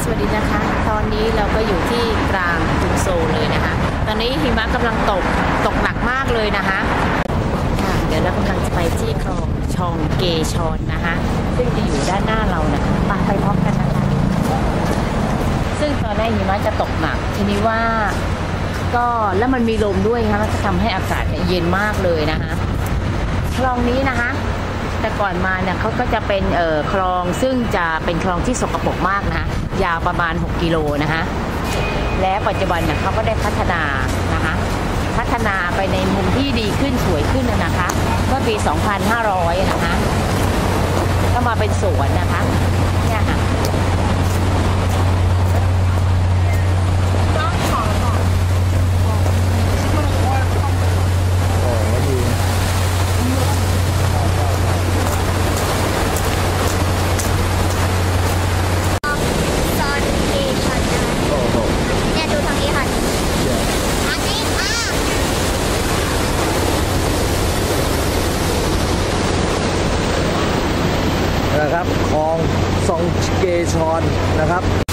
วัสดีนะคะตอนนี้เราก็อยู่ที่กลางกรุงโซลเลยนะคะตอนนี้หิมะกำลังตกหนักมากเลยนะคะเดี๋ยวเรากำลังจะไปที่คลองชองเกชอนนะคะซึ่งจะอยู่ด้านหน้าเรานะคะไปพร้อมกันนะคะซึ่งตอนแรกหิมะจะตกหนักทีนี้ว่าก็แล้วมันมีลมด้วยนะคะมันจะทำให้อากาศเย็นมากเลยนะคะคลองนี้นะคะแต่ก่อนมาเนี่ยเขาก็จะเป็นคลองซึ่งจะเป็นคลองที่สกปรกมากนะคะยาวประมาณ6 กิโลนะคะและปัจจุบันเนี่ยเขาก็ได้พัฒนานะคะพัฒนาไปในมุมที่ดีขึ้นสวยขึ้นนะคะเมื่อปี 2500 นะคะก็มาเป็นสวนนะคะเนี่ยค่ะนะครับคลองซองเกชอนนะครับ